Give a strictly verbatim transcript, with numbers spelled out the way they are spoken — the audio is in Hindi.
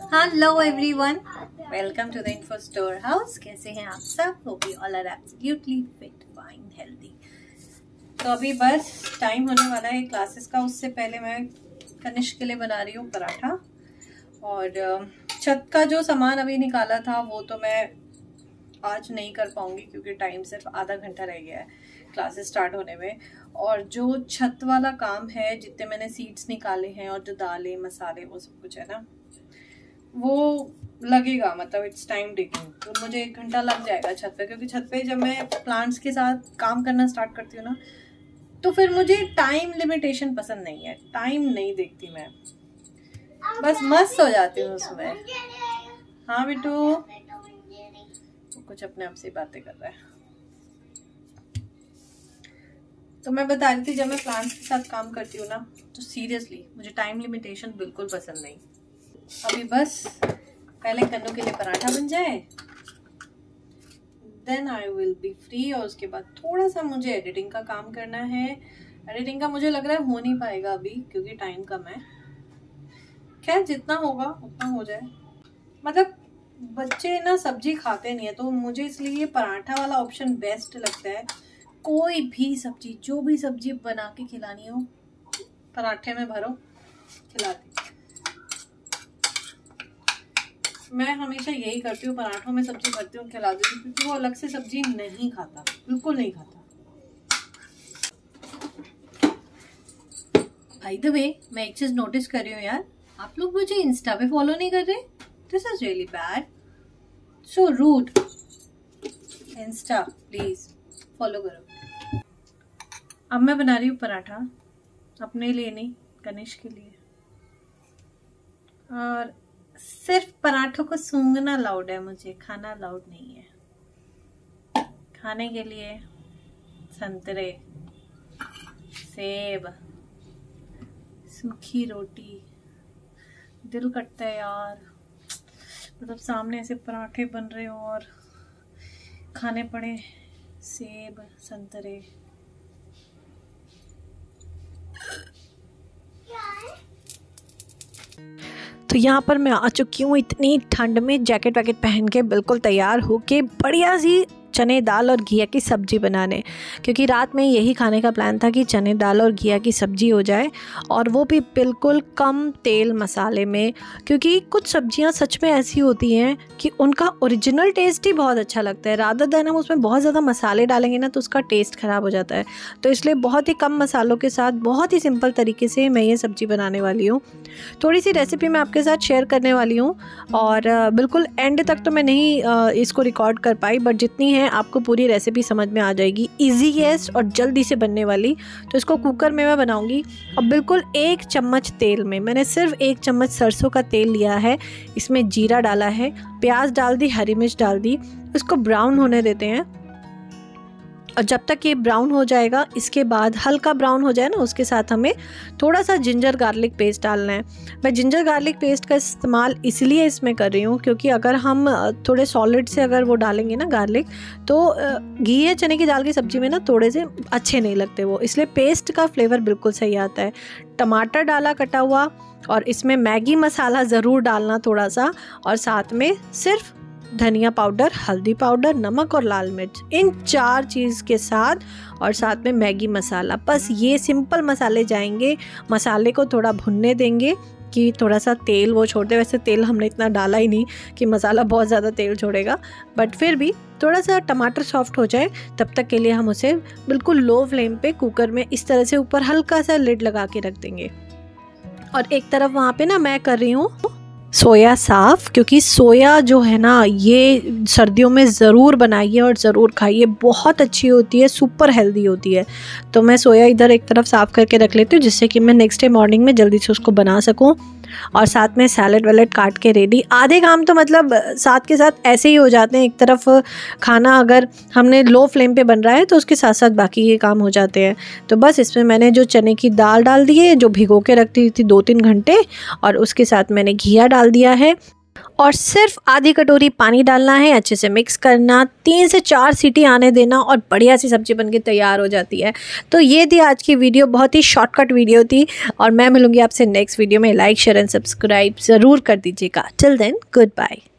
Hello everyone, welcome to the info store house. कैसे हैं आप सब? Hope you all are absolutely fit, fine, healthy. तो अभी बस टाइम होने वाला है क्लासेस का। उससे पहले मैं कनिष्क के लिए बना रही हूँ पराठा। और छत का जो सामान अभी निकाला था वो तो मैं आज नहीं कर पाऊंगी क्योंकि टाइम सिर्फ आधा घंटा रह गया है क्लासेस स्टार्ट होने में। और जो छत वाला काम है, जितने मैंने सीड्स निकाले हैं और जो दालें मसाले वो सब कुछ है ना, वो लगेगा, मतलब इट्स टाइम टेकिंग। तो मुझे एक घंटा लग जाएगा छत पे, क्योंकि छत पे जब मैं प्लांट्स के साथ काम करना स्टार्ट करती हूँ ना, तो फिर मुझे टाइम लिमिटेशन पसंद नहीं है। टाइम नहीं देखती मैं, बस मस्त हो जाती हूँ उसमें। हाँ बिट्टू, वो कुछ अपने आप से बातें कर रहा है। तो मैं बता रही थी, जब मैं प्लांट्स के साथ काम करती हूँ ना, तो सीरियसली मुझे टाइम लिमिटेशन बिल्कुल पसंद नहीं। अभी बस पहले कन्नू के लिए पराठा बन जाए, then I will be free. और उसके बाद थोड़ा सा मुझे एडिटिंग का काम करना है। एडिटिंग का मुझे लग रहा है हो नहीं पाएगा अभी क्योंकि टाइम कम है। खैर जितना होगा उतना हो जाए। मतलब बच्चे ना सब्जी खाते नहीं है, तो मुझे इसलिए पराठा वाला ऑप्शन बेस्ट लगता है। कोई भी सब्जी, जो भी सब्जी बना के खिलानी हो, पराठे में भरो, खिला दी। मैं हमेशा यही करती हूँ, पराठों में सब्जी भरती हूँ, खिला देती हूँ, क्योंकि वो अलग से सब्जी नहीं खाता, बिल्कुल नहीं खाता। बाय द वे, मैं एक चीज नोटिस कर रही हूँ यार, आप लोग मुझे इंस्टा पे फॉलो नहीं कर रहे। This is really bad, so rude. Insta please follow करो। अब मैं बना रही हूँ पराठा, अपने लिए नहीं, कनिष्क के लिए। और सिर्फ पराठों को सूंघना लाउड है, मुझे खाना लाउड नहीं है। खाने के लिए संतरे, सेब, सूखी रोटी। दिल करता है यार, मतलब सामने ऐसे पराठे बन रहे हो और खाने पड़े सेब, संतरे। तो यहाँ पर मैं आ चुकी हूँ इतनी ठंड में, जैकेट वैकेट पहन के बिल्कुल तैयार होके बढ़िया सी चने दाल और घिया की सब्ज़ी बनाने। क्योंकि रात में यही खाने का प्लान था कि चने दाल और घिया की सब्ज़ी हो जाए, और वो भी बिल्कुल कम तेल मसाले में। क्योंकि कुछ सब्जियां सच में ऐसी होती हैं कि उनका ओरिजिनल टेस्ट ही बहुत अच्छा लगता है, रादर देन हम उसमें बहुत ज़्यादा मसाले डालेंगे ना तो उसका टेस्ट ख़राब हो जाता है। तो इसलिए बहुत ही कम मसालों के साथ बहुत ही सिंपल तरीके से मैं ये सब्ज़ी बनाने वाली हूँ। थोड़ी सी रेसिपी मैं आपके साथ शेयर करने वाली हूँ, और बिल्कुल एंड तक तो मैं नहीं इसको रिकॉर्ड कर पाई, बट जितनी है आपको पूरी रेसिपी समझ में आ जाएगी। इजीएस्ट और जल्दी से बनने वाली। तो इसको कुकर में मैं बनाऊंगी। और बिल्कुल एक चम्मच तेल में, मैंने सिर्फ एक चम्मच सरसों का तेल लिया है, इसमें जीरा डाला है, प्याज डाल दी, हरी मिर्च डाल दी। इसको ब्राउन होने देते हैं, और जब तक ये ब्राउन हो जाएगा, इसके बाद हल्का ब्राउन हो जाए ना, उसके साथ हमें थोड़ा सा जिंजर गार्लिक पेस्ट डालना है। मैं जिंजर गार्लिक पेस्ट का इस्तेमाल इसलिए इसमें कर रही हूँ क्योंकि अगर हम थोड़े सॉलिड से अगर वो डालेंगे ना गार्लिक, तो घी या चने की दाल की सब्ज़ी में ना थोड़े से अच्छे नहीं लगते वो, इसलिए पेस्ट का फ्लेवर बिल्कुल सही आता है। टमाटर डाला कटा हुआ, और इसमें मैगी मसाला ज़रूर डालना थोड़ा सा, और साथ में सिर्फ धनिया पाउडर, हल्दी पाउडर, नमक और लाल मिर्च, इन चार चीज़ के साथ, और साथ में मैगी मसाला। बस ये सिंपल मसाले जाएंगे। मसाले को थोड़ा भुनने देंगे कि थोड़ा सा तेल वो छोड़ दे। वैसे तेल हमने इतना डाला ही नहीं कि मसाला बहुत ज़्यादा तेल छोड़ेगा, बट फिर भी थोड़ा सा टमाटर सॉफ्ट हो जाए तब तक के लिए हम उसे बिल्कुल लो फ्लेम पे कुकर में इस तरह से ऊपर हल्का सा लिड लगा के रख देंगे। और एक तरफ वहाँ पे ना मैं कर रही हूँ सोया साफ़, क्योंकि सोया जो है ना, ये सर्दियों में ज़रूर बनाइए और ज़रूर खाइए, बहुत अच्छी होती है, सुपर हेल्दी होती है। तो मैं सोया इधर एक तरफ साफ़ करके रख लेती हूँ, जिससे कि मैं नेक्स्ट डे मॉर्निंग में जल्दी से उसको बना सकूँ। और साथ में सैलेड वैलेड काट के रेडी। आधे काम तो मतलब साथ के साथ ऐसे ही हो जाते हैं। एक तरफ खाना अगर हमने लो फ्लेम पे बन रहा है तो उसके साथ साथ बाकी ये काम हो जाते हैं। तो बस इसमें मैंने जो चने की दाल डाल दी है, जो भिगो के रखती थी दो तीन घंटे, और उसके साथ मैंने घिया डाल दिया है। और सिर्फ आधी कटोरी पानी डालना है, अच्छे से मिक्स करना, तीन से चार सीटी आने देना और बढ़िया सी सब्ज़ी बनके तैयार हो जाती है। तो ये थी आज की वीडियो, बहुत ही शॉर्टकट वीडियो थी और मैं मिलूँगी आपसे नेक्स्ट वीडियो में। लाइक शेयर एंड सब्सक्राइब ज़रूर कर दीजिएगा। Till then good bye.